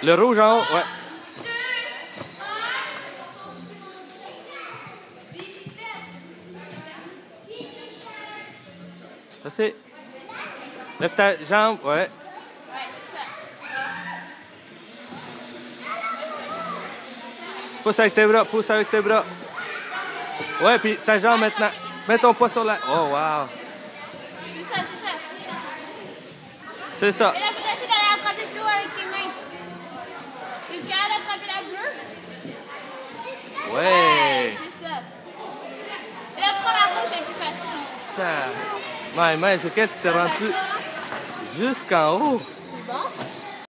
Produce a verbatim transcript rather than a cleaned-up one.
Le rouge en haut, ouais. Ça c'est. Lève ta jambe, ouais. Pousse avec tes bras, pousse avec tes bras. Ouais, puis ta jambe maintenant. Mets ton poids sur la... Oh, wow. C'est ça, c'est ça. C'est ça. Et là, vous essayez d'aller attraper plus haut avec tes mains. Tu es capable d'attraper la bleue? Ouais. C'est ça. Et là, prends la rouge, c'est plus facile. Ta... Ouais, mais c'est quand tu t'es rendu jusqu'en haut. C'est bon?